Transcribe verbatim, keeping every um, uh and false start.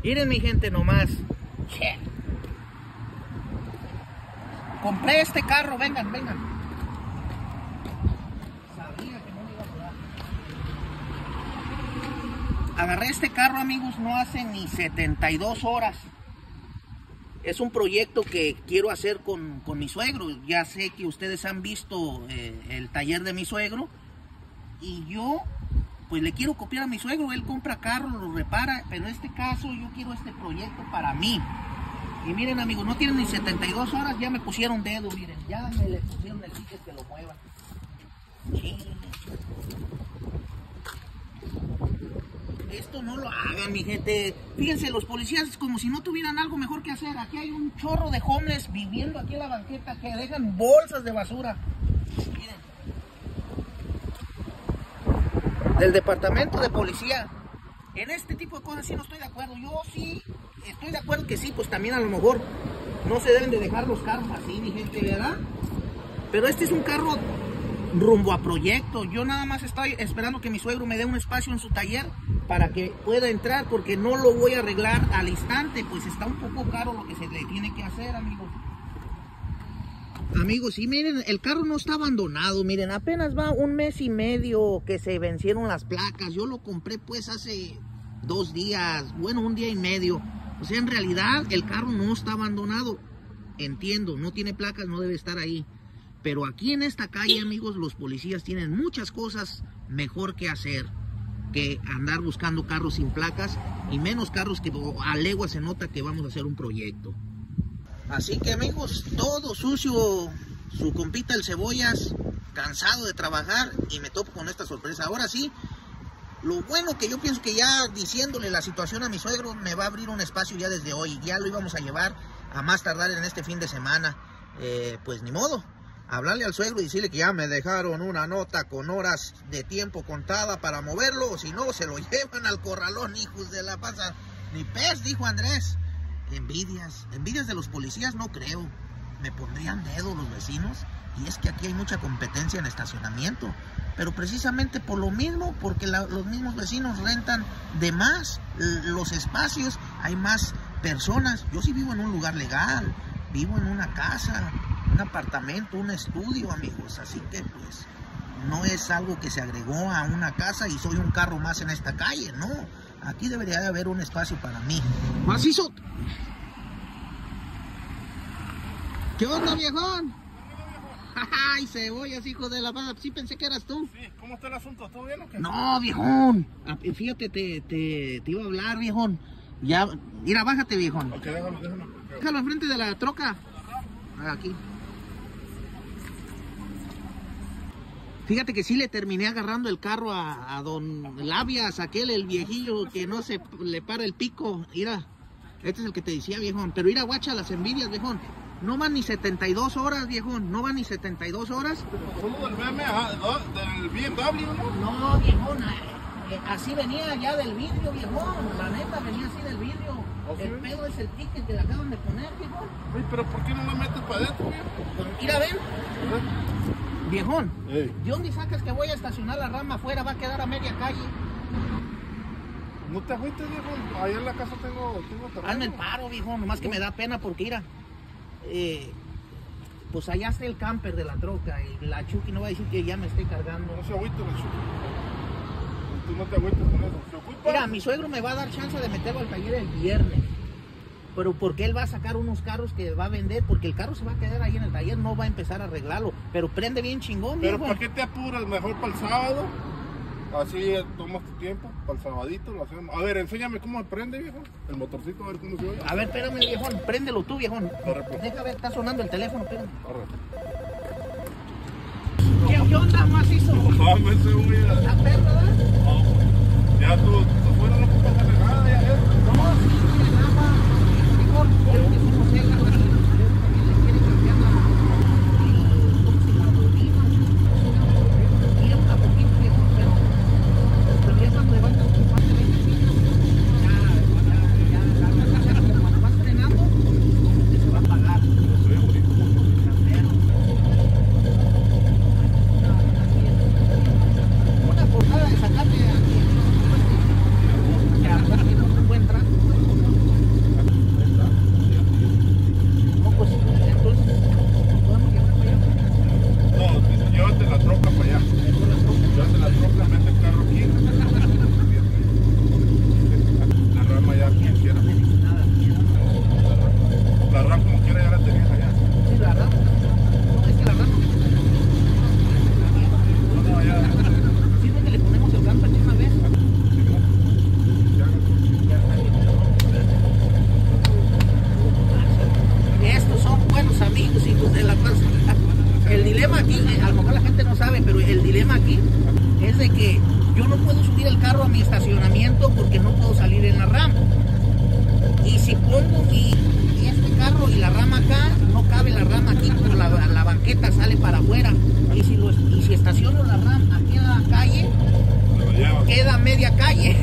Miren mi gente nomás. Yeah. Compré este carro, vengan, vengan. Sabía que no me iba a durar. Agarré este carro, amigos, no hace ni setenta y dos horas. Es un proyecto que quiero hacer con, con mi suegro. Ya sé que ustedes han visto eh, el taller de mi suegro. Y yo, pues le quiero copiar a mi suegro. Él compra carros, los repara. Pero en este caso yo quiero este proyecto para mí. Y miren, amigos, no tienen ni setenta y dos horas. Ya me pusieron dedo, miren. Ya me le pusieron el ticket que lo muevan. Sí. Esto no lo hagan, mi gente. Fíjense, los policías como si no tuvieran algo mejor que hacer. Aquí hay un chorro de homeless viviendo aquí en la banqueta que dejan bolsas de basura. Miren. Del departamento de policía. En este tipo de cosas sí no estoy de acuerdo. Yo sí estoy de acuerdo que sí, pues también a lo mejor no se deben de dejar los carros así, mi gente, ¿verdad? Pero este es un carro rumbo a proyecto. Yo nada más estoy esperando que mi suegro me dé un espacio en su taller para que pueda entrar, porque no lo voy a arreglar al instante, pues está un poco caro lo que se le tiene que hacer, amigos. Amigos, y miren, el carro no está abandonado, miren, apenas va un mes y medio que se vencieron las placas. Yo lo compré pues hace dos días, bueno, un día y medio. O sea, en realidad el carro no está abandonado. Entiendo, no tiene placas, no debe estar ahí. Pero aquí en esta calle, amigos, los policías tienen muchas cosas mejor que hacer que andar buscando carros sin placas, y menos carros que a legua se nota que vamos a hacer un proyecto. Así que, amigos, todo sucio, su compita el Cebollas, cansado de trabajar, y me topo con esta sorpresa. Ahora sí, lo bueno que yo pienso que ya diciéndole la situación a mi suegro, me va a abrir un espacio ya desde hoy. Ya lo íbamos a llevar a más tardar en este fin de semana. Eh, pues ni modo. Hablarle al suegro y decirle que ya me dejaron una nota con horas de tiempo contada para moverlo, o si no, se lo llevan al corralón, hijos de la pasa. Ni pez, dijo Andrés. Envidias, envidias de los policías no creo. Me pondrían dedo los vecinos, y es que aquí hay mucha competencia en estacionamiento. Pero precisamente por lo mismo, porque la, los mismos vecinos rentan de más los espacios, hay más personas. Yo sí vivo en un lugar legal, vivo en una casa, un apartamento, un estudio, amigos, así que pues no es algo que se agregó a una casa y soy un carro más en esta calle, no, aquí debería de haber un espacio para mí. Macizo. ¿Qué onda, viejón? Ay, Cebollas, hijo de la paz, sí pensé que eras tú. Sí, ¿cómo está el asunto? ¿Todo bien o qué? No, viejón, fíjate, te, te, te iba a hablar, viejón. Ya, mira, bájate, viejón. Ok, déjalo, déjalo. Déjalo enfrente de la troca. Aquí. Fíjate que sí le terminé agarrando el carro a, a don Labias, aquel, el viejillo que no se le para el pico. Mira, este es el que te decía, viejón. Pero mira, guacha las envidias, viejón. No van ni setenta y dos horas, viejón. No van ni setenta y dos horas. ¿Solo del B M W, del B M W, no? No, viejón. Así venía ya del vidrio, viejón. La neta venía así del vidrio. Okay. El pedo es el ticket que le acaban de poner, viejón. Uy, pero ¿por qué no lo metes para adentro, viejo? Mira, ven. ¿Eh? Viejón, Hey. ¿de dónde sacas que voy a estacionar la rama afuera? Va a quedar a media calle. No te agüites, viejo. Ahí en la casa tengo, tengo terreno. Hazme el paro, viejón. Nomás que me da pena porque, mira, eh, pues allá está el camper de la troca y la Chucky no va a decir que ya me esté cargando. No se agüite, la Chucky. Tú no te agüites con eso. ¿Se ocupa? Mira, mi suegro me va a dar chance de meterlo al taller el viernes. Pero porque él va a sacar unos carros que va a vender, porque el carro se va a quedar ahí en el taller, no va a empezar a arreglarlo. Pero prende bien chingón, Pero viejo. ¿para qué te apuras? Mejor para el sábado. Así tomas tu tiempo, para el sabadito lo hacemos. A ver, enséñame cómo se prende, viejo. El motorcito, a ver cómo se oye. A ver, espérame, viejón, préndelo tú, viejón. Arre, pues. Deja ver, está sonando el teléfono, espérame. Arre. ¿Qué, qué onda, macizo? Dame cebolla. ¿La perra, verdad? Ya tú, tú fuera no ocupas hacer nada, ya ves. No, sí, sí, nada más. Mejor, quiero que se nos haga la... También le quiere cambiar la... la bobina. Mira una poquito, viejo, pero... Pero ya cuando levantas tu parte de ejercicio, ya, ya, ya, la carga, pero cuando vas frenando, se va a apagar. Soy bonito. Una portada de sacarte aquí. de que yo no puedo subir el carro a mi estacionamiento porque no puedo salir en la RAM. Y si pongo mi, este carro y la RAM acá, no cabe la RAM aquí, por la, la banqueta sale para afuera. Y si, lo, y si estaciono la RAM aquí en la calle, queda media calle.